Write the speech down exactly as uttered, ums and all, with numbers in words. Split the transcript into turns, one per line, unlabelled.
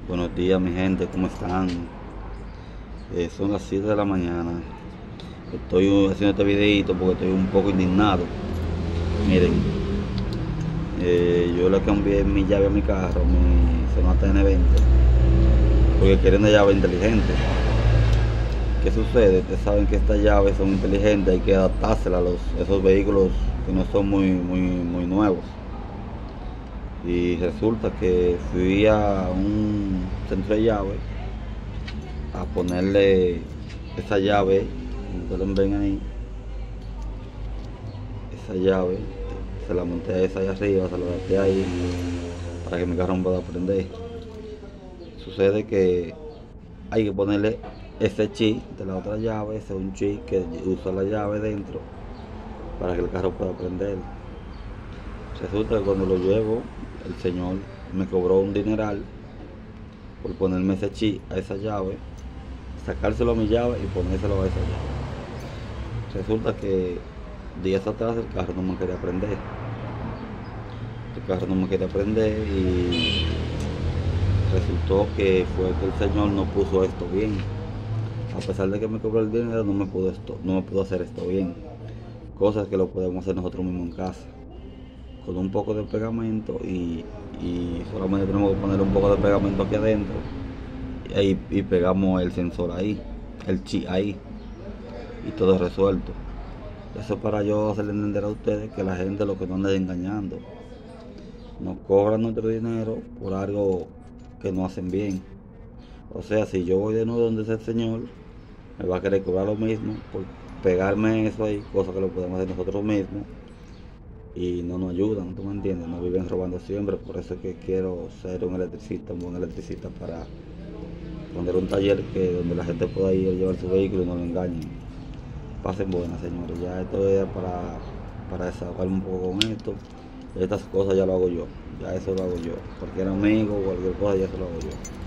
Buenos días, mi gente, ¿cómo están? Eh, son las siete de la mañana. Estoy haciendo este videito porque estoy un poco indignado. Miren, eh, yo le cambié mi llave a mi carro, mi Sonata N veinte, porque quieren una llave inteligente. ¿Qué sucede? Ustedes saben que estas llaves son inteligentes, hay que adaptárselas a los, esos vehículos que no son muy, muy, muy nuevos. Y resulta que fui a un centro de llaves a ponerle esa llave, ustedes ven ahí, esa llave, se la monté a esa allá arriba, se la adapté ahí para que mi carro no pueda prender. Sucede que hay que ponerle ese chip de la otra llave, ese es un chip que usa la llave dentro para que el carro pueda prender. Resulta que cuando lo llevo, el señor me cobró un dineral por ponerme ese chip a esa llave, sacárselo a mi llave y ponérselo a esa llave. Resulta que días atrás el carro no me quería prender. El carro no me quería prender y resultó que fue que el señor no puso esto bien. A pesar de que me cobró el dinero, no me pudo esto, no me pudo hacer esto bien. Cosas que lo podemos hacer nosotros mismos en casa. Con un poco de pegamento y, y solamente tenemos que poner un poco de pegamento aquí adentro y, y pegamos el sensor ahí, el chip ahí, y todo resuelto. Eso para yo hacerle entender a ustedes que la gente lo que no anda engañando. Nos cobran nuestro dinero por algo que no hacen bien. O sea, si yo voy de nuevo donde ese señor, me va a querer cobrar lo mismo por pegarme eso ahí, cosas que lo podemos hacer nosotros mismos. Y no nos ayudan, ¿tú me entiendes? Nos viven robando siempre. Por eso es que quiero ser un electricista, un buen electricista, para poner un taller que donde la gente pueda ir a llevar su vehículo y no lo engañen. Pasen buenas, señores. Ya esto es para, para desahogarme un poco con esto. Estas cosas ya lo hago yo. Ya eso lo hago yo. Cualquier amigo, cualquier cosa, ya eso lo hago yo.